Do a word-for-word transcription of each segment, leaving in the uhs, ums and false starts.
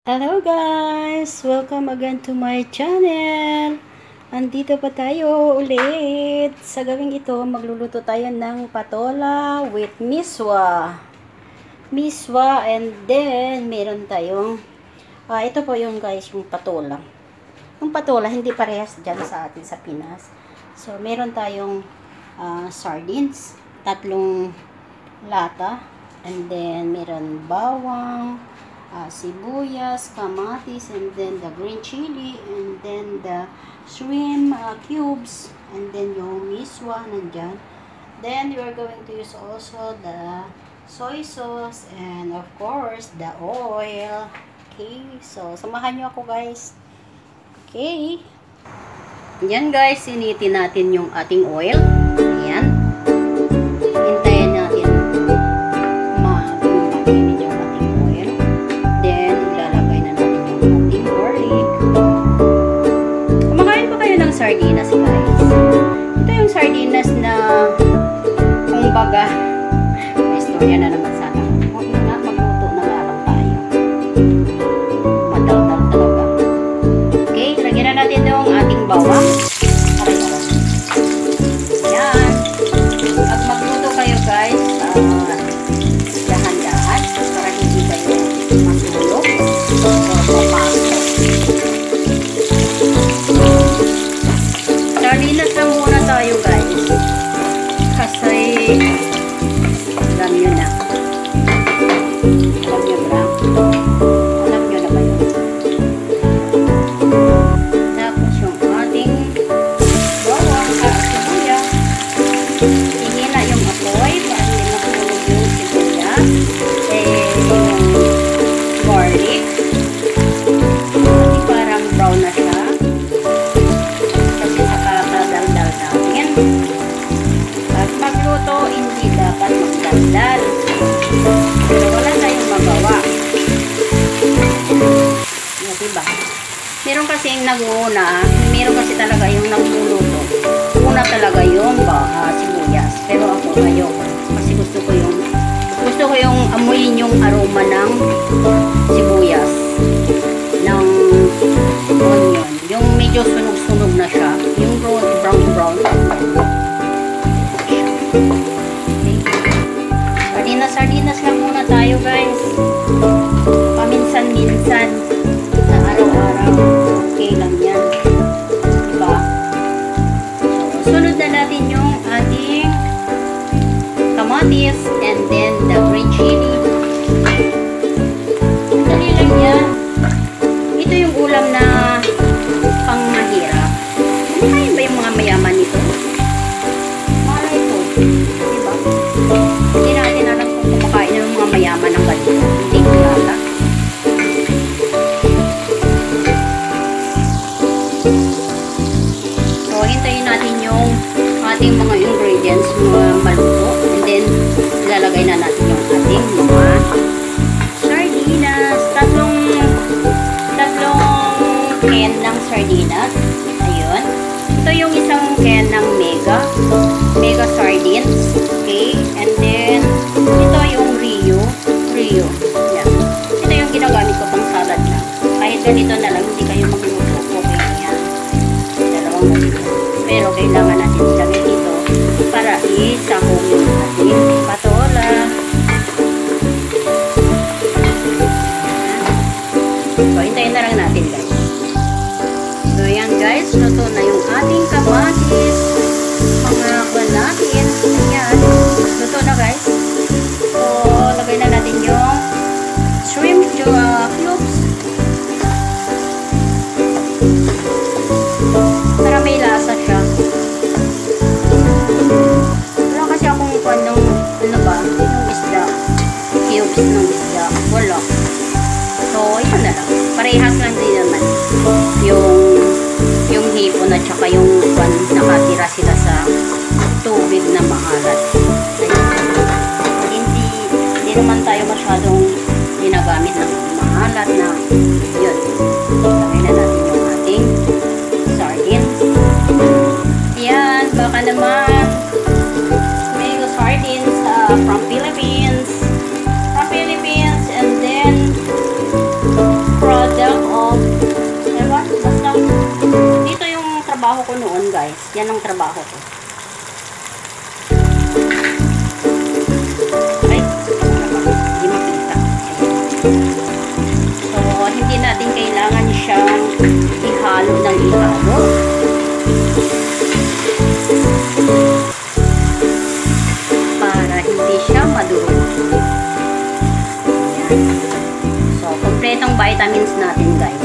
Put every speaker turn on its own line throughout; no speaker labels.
Hello guys! Welcome again to my channel! Andito pa tayo ulit. Sa gawing ito, magluluto tayo ng patola with miswa. Miswa and then meron tayong ah, ito po yung guys, yung patola. Yung patola, hindi parehas dyan sa atin sa Pinas. So, meron tayong ah, sardines, tatlong lata, and then meron bawang, Uh, sibuyas, kamatis, and then the green chili, and then the shrimp uh, cubes, and then yung miswa nandyan. Then we are going to use also the soy sauce, and of course the oil. Okay, so samahan nyo ako guys. Okay, yan guys, sinitin natin yung ating oil. Ayan, hintayin natin ma-mainit yung ating oil. Then, ilalagay na natin yung ating garlic. Kumakain pa kayo ng sardinas, guys? Ito yung sardinas na, kung baga, may istorya na naman sana. Huwag na nga, magluto na nga lang tayo. Madaldal talaga. Okay, lagyan na natin yung ating bawang. Aray-aray. Yan. Pag magluto kayo, guys, uh, dahan-dahan, para hindi kayo matulog o mapasok. Sardinas lang muna tayo guys, kasi alam nyo na alam nyo ba alam nyo na ba yun. Tapos yung ating bawang at sibuya, ihina yung apoy para hindi matulog yung sibuya, eh yung garlic, kasi parang brown na siya kasi nakakadaldal natin. Pag magluto, hindi dapat magdaldal, pero wala tayong magawa. O, diba? Meron kasi yung nag-uuna, meron kasi talaga yung nagluluto. Una talaga yung uh, sibuyas, pero ako ayoko kasi gusto ko yung gusto ko yung amuyin yung aroma ng sibuyas, ng onion, yung medyo sunog-sunog na siya, yung brown brown brown. Okay. Sardinas sardinas lang muna tayo guys, paminsan-minsan, sa araw-araw, okay lang yan, diba? So, sunod na natin yung ating kamatis, and then the green chili. Dali lang yan. Ito yung ulam na pang mahirap. Kumakain ba yung mga mayaman nito? Mahal ito. Diba? Hindi natin alam kung kumakain ng mga mayaman ng ganito. Hindi ko lata. So, hintayin natin yung ating mga ingredients mga maluto, and then ilalagay na natin yung ating mga sardinas. Tatlong tatlong can ng sardinas. Ayun. Ito yung isang can ng mega mega sardines. Okay. And then ito yung Rio Rio. Yan. Ito yung ginagamit ko pang salad na. Kahit ganito na lang, hindi kayo magluto. Okay yan. Dalawang ganito. Pero kailangan natin ilagay dito para isahog yung ating patola. So, hintayin na lang natin guys. So, yan guys. Luto na yung ating kamatis. Mga natin. Ayan. Luto na guys. So, lagay na natin yung shrimp uh, cubes. Para may lasa siya. Wala kasi akong kung anong, ano ba, yung isda. Cubes ng isda. Wala. So, ito na lang. Parehas lang din naman. Yung, yung hipon at saka yung kwan, nakatira sila sa tubig na maalat. Hindi, hindi naman tayo masyadong ginagamit ng maalat na yun. Lagay na natin yung ating sardines. Yan, baka naman may sardines uh, from Philippines. From Philippines, and then from guys. Yan ang trabaho ko. Ay, hindi makita. So, hindi natin kailangan siyang ihalo ng ihalo. Para hindi siya madurog. Yan. So, kompletong vitamins natin guys.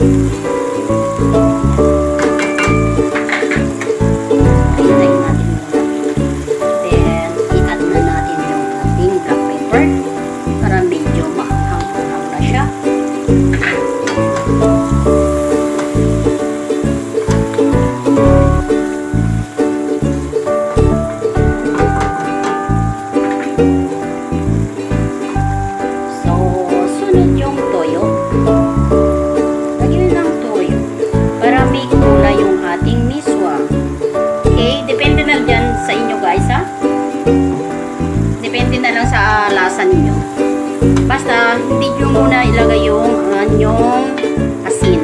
Sa lasa ninyo. Basta, hindi nyo muna ilagay yung anyong asin.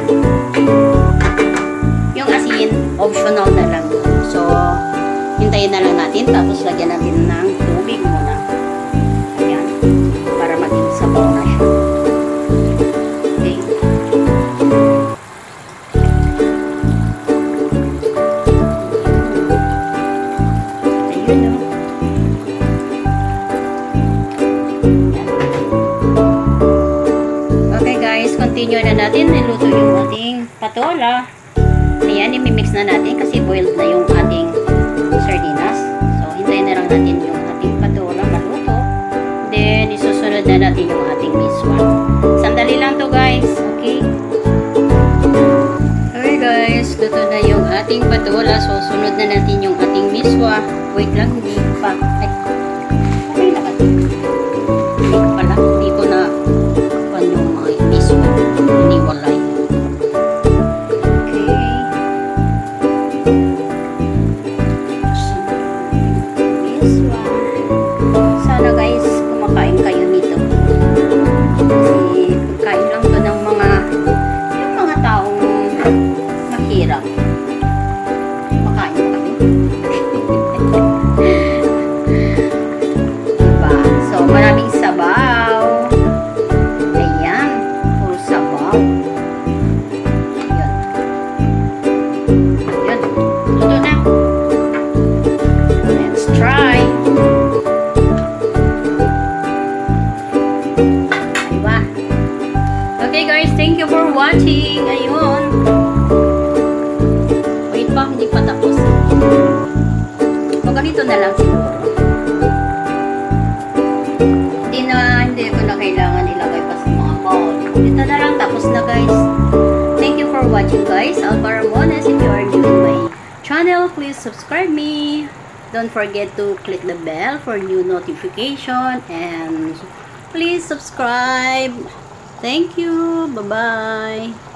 Yung asin, optional na lang. So, hintayin na lang natin. Tapos, lagyan natin ng tubig muna. Ayan. Para maging sabaw na siya. Okay. Ayun, no? Continue na natin, niluto yung ating patola. Ayan, imimix na natin kasi boiled na yung ating sardinas. So, hintayin na lang natin yung ating patola maluto. Then, isusunod na natin yung ating miswa. Sandali lang to guys, okay? Okay guys, luto na yung ating patola. So, sunod na natin yung ating miswa. Wait lang, hindi pa. Ay, okay na ba? Hindi ko pala, hindi ko na yung mga miswa. Iniwalay. Okay. Miswa. Sana guys, kumakain kayo nito. Kasi kain lang to ng mga yung mga taong mahirap. Makain mo kayo. Diba? So, maraming sabaw. Okay guys, thank you for watching. Ayun. Wait pa, hindi pa tapos. O ganito na lang siguro. Hindi na, hindi ko na kailangan ilagay pa sa mga bowl. Dito na lang, tapos na guys. Thank you for watching guys. Alba Ramones. If you are new in my channel, please subscribe me. Don't forget to click the bell for new notification. And please subscribe. Thank you. Bye-bye.